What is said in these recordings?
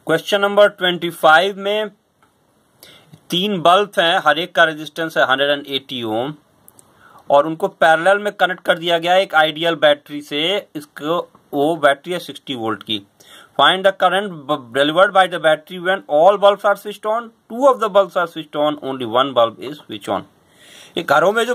Question number 25 में 3 bulb हैं, हर एक का रेजिस्टेंस है 180 ओम और उनको पैरेलल में कनेक्ट कर दिया गया है एक आइडियल बैटरी से। इसको वो बैटरी है 60 वोल्ट की। Find the current delivered by the battery when all bulbs are switched on, 2 of the bulbs are switched on, only 1 bulb is switch on. ये घरों में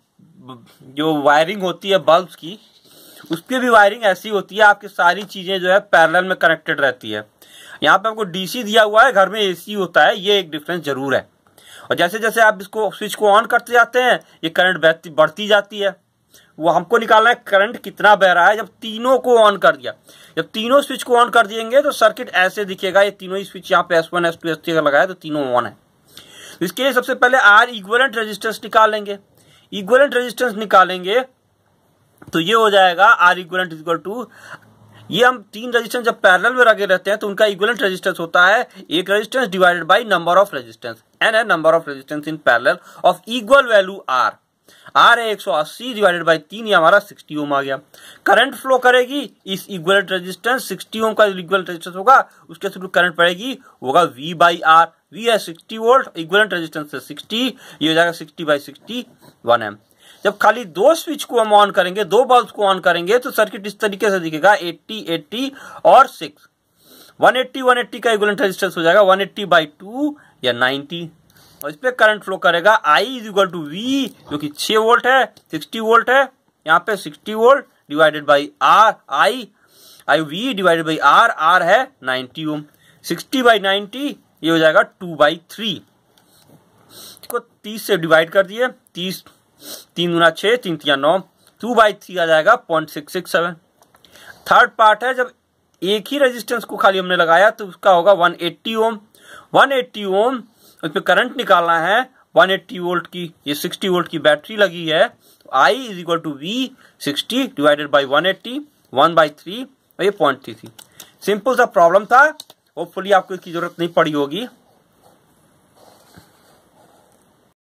जो वायरिंग होती है बल्ब्स की, उस पर भी वायरिंग ऐसी होती है, आपकी सारी चीजें जो है पैरेलल में कनेक्टेड रहती है। यहाँ पे आपको डीसी दिया हुआ है, घर में एसी होता है, ये एक डिफरेंस जरूर है। और जैसे जैसे आप इसको स्विच को ऑन करते जाते हैं ये करंट बढ़ती जाती है। वो हमको निकालना है करंट कितना बह रहा है जब तीनों को ऑन कर दिया। जब तीनों स्विच को ऑन कर दिएंगे तो सर्किट ऐसे दिखेगा। ये तीनों ही स्विच यहाँ पे S1 S2 S3 का लगाया तो तीनों ऑन है। इसके लिए सबसे पहले आर इक्विवेलेंट रेजिस्टेंस निकालेंगे। इक्विवेलेंट रेजिस्टेंस निकालेंगे तो ये हो जाएगा आर इक्विवेलेंट इक्वल टू, ये हम 3 रेजिस्टेंस जब पैरेलल में रखे रहते हैं तो उनका इक्विवेलेंट रेजिस्टेंस होता है एक resistance divided by number of resistance. N है number of resistance in parallel of equal value R. R है 180 डिवाइडेड बाय 3, ये हमारा 60 ओम आ गया। करंट फ्लो करेगी इस इक्विवेलेंट रेजिस्टेंस, 60 ओम का इक्विवेलेंट रेजिस्टेंस होगा उसके थ्रू करंट पड़ेगी, होगा V बाई आर। V है 60 वोल्ट, इक्विवेलेंट रेजिस्टेंस है 60, ये हो जाएगा 60 बाई 60 1 एम। जब खाली 2 स्विच को हम ऑन करेंगे, 2 बल्ब को ऑन करेंगे तो सर्किट इस तरीके से दिखेगा 80 80 और 6। 180 का इक्विवेलेंट रेजिस्टेंस हो जाएगा 180 बाई 2 या 90 और इस पे करंट फ्लो करेगा I is equal to V जो कि 6 वोल्ट है, 60 वोल्ट है, यहाँ पे 60 volt divided by R, I V divided by R है 90 ओम। 60 बाई 90 ये हो जाएगा 2/3। इसको 30 से डिवाइड कर दिए, 30 3 गुना 6, 3 3 9, 2/3 आ जाएगा 0.667। थर्ड पार्ट है जब एक ही रेजिस्टेंस को खाली हमने लगाया तो उसका होगा 180 ओम। 180 ओम उस पर करंट निकालना है 180 वोल्ट की, ये 60 वोल्ट की बैटरी लगी है तो I is equal to V 60 divided by 180 1/3 और ये 0.33। सिंपल सा प्रॉब्लम था, होपफुली आपको इसकी जरूरत नहीं पड़ी होगी।